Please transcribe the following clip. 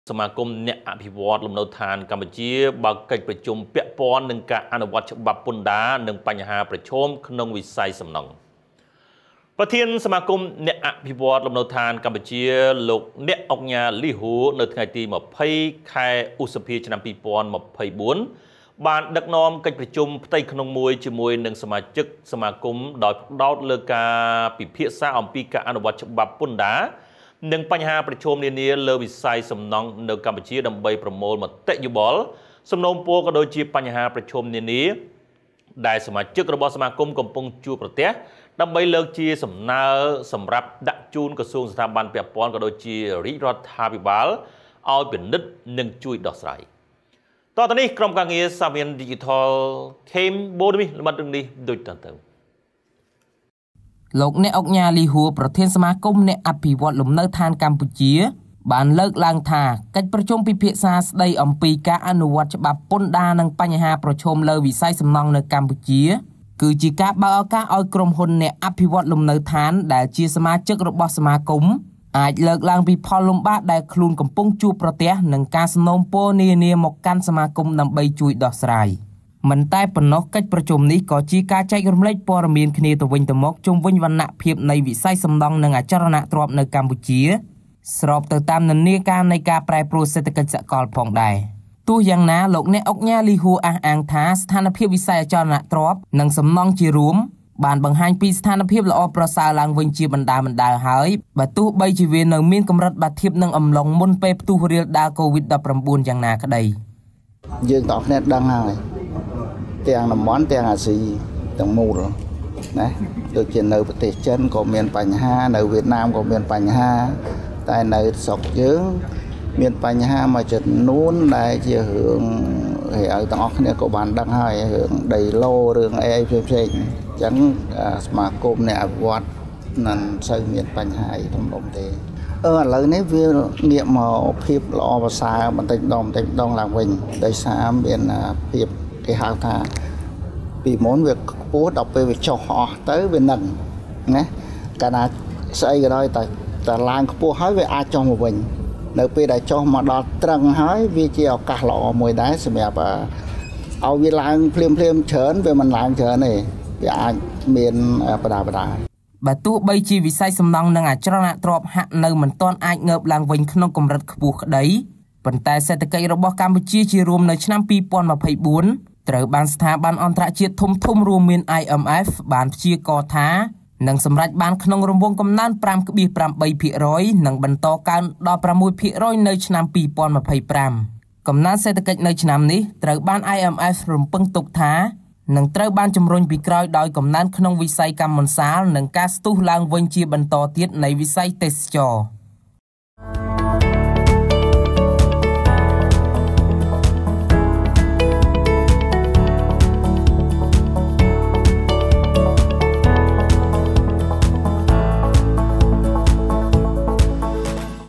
สมาคมเนี่ยอภิวัตลมโนทานกัมพูชีบักกิจประชุมเปียปอนหนึ่งการอนุวัตฉบับปุนดาหนึ่งปัญหาประชมขนงวิสัยสำนองประธานสมาคมเนี่ยอภิวัตลมโนทานกัมพูชีลูกเนี่ยออกงานลิหูในថ្ងៃទី20 ខែ ឧសភា ឆ្នាំ 2024 បានដឹកនាំកិច្ចប្រជុំផ្ទៃក្នុងមួយជាមួយនឹងសមាជិកសមាគមដោយផ្ដោតលើការពិភាក្សាអំពីការអនុវត្តច្បាប់ពន្ធដារនិងបញ្ហាប្រឈមនានាលើវិស័យសំណង់នៅកម្ពុជាដើម្បីប្រមូលមតិយោបល់សំណូមពរក៏ដូចជាបញ្ហាប្រឈមនានាដែលសមាជិករបស់សមាគមកំពុងជួបប្រទះដើម្បីលើកជាសំណើសម្រាប់ដាក់ជូនក្រសួងស្ថាប័នពាក់ព័ន្ធក៏ដូចជារាជរដ្ឋាភិបាលឲ្យពិនិត្យនិងជួយដោះស្រាយតទៅនេះក្រុមការងារសាមាន Digital ខេមបូរមីល្បិតរឿងនេះដូចតទៅលោកអ្នកអុកញ៉ាលីហួរប្រធានសមាគមអ្នកអភិវឌ្ឍលំនៅឋានកម្ពុជាបានលើកឡើងថាកិច្ចប្រជុំពិភាក្សាស្ដីអំពីការអនុវត្តច្បាប់ពន្ធដារនិងបញ្ហាប្រឈមលើវិស័យសំណង់នៅកម្ពុជាគឺជាការបើកឱកាសឲ្យក្រុមហ៊ុនអ្នកអភិវឌ្ឍលំនៅឋានដែលជាសមាជិករបស់សមាគមអាចលើកឡើងពីផលលំបាកដែលខ្លួនកំពុងជួបប្រទះនិងការសំណូមពរនានាមកកាន់សមាគមដើម្បីជួយដោះស្រាយមិនតែប៉ុណ្ណោះកិច្ចប្រជុំនេះក៏ជាការចែករំលែកព័ត៌មានគ្នាទៅវិញទៅមកជុំវិញវណ្ណៈភាពនៃវិស័យសំណង់និងអចលនទ្រព្យនៅកម្ពុជាស្របទៅតាមនិន្នាការនៃការប្រែប្រួលសេដ្ឋកិច្ចសកលផងដែរទោះយ៉ាងណាលោកអ្នកអុកញ៉ាលីហួរអះអាងថាស្ថានភាពវិស័យអចលនទ្រព្យនិងសំណង់ជារួមបានបង្ហាញពីស្ថានភាពល្អប្រសើរឡើងវិញជាបណ្ដើរហើយបើទោះបីជាវានៅមានកម្រិតបាត់ធៀបនឹងអំឡុងមុនពេលផ្ទុះរាលដាល COVID-19 យ៉ាងណាក្តីយើងតោះគ្នាដឹងហើយទាំងតំបន់ទាំងអាស៊ីទាំងមូលណាដូចជានៅប្រទេសចិនក៏មានបញ្ហានៅវៀតណាមក៏មានបញ្ហាតែនៅស្រុកយើងមានបញ្ហាមួយចំនួនដែលជារឿងឲ្យទាំងអស់គ្នាក៏បានដឹងហើយរឿងដីឡូរឿងអីផ្សេងៗអញ្ចឹងសមាគមអ្នកអភិវឌ្ឍមិនសូវមានបញ្ហាអីធំៗទេឥឡូវនេះវាងាកមកភាពល្អប្រសើរបន្តិចម្ដងឡើងវិញដោយសារមានភាពគេហៅថាពីមុនវាខ្ពស់ដល់ពេលវាចុះអស់ទៅវានឹងណាកាលណាស្អីក៏ដោយតែឡើងខ្ពស់ហើយវាអាចចុះមកវិញនៅពេលដែលចុះមកដល់ត្រឹងហើយវាជាឱកាសល្អមួយដែរសម្រាប់ឲ្យវាឡើងភ្លាមច្រើនវាមិនឡើងច្រើនទេវាអាចមានបដាបើទោះបីជាវិស័យសំណង់និងអចលនទ្រព្យហាក់នៅមិនទាន់អាចងើបឡើងវិញក្នុងកម្រិតខ្ពស់ក្តីប៉ុន្តែសេដ្ឋកិច្ចរបស់កម្ពុជាជារួមនៅឆ្នាំ2024ត្រូវបានស្ថាប័នអន្តរជាតិធំៗរួមមាន IMF បានព្យាករណ៍ថានឹងសម្រេចបានក្នុងរង្វង់កំណើន 5.8% និងបន្តកើនដល់ 6% នៅឆ្នាំ2025កំណើនសេដ្ឋកិច្ចនៅឆ្នាំនេះត្រូវបាន IMF រំពឹងទុកថានឹងត្រូវបានជំរុញពីក្រោយដោយកំណើនក្នុងវិស័យកម្មន្តសាលនិងការស្ទុះឡើងវិញជាបន្តទៀតនៃវិស័យទេសចរណ៍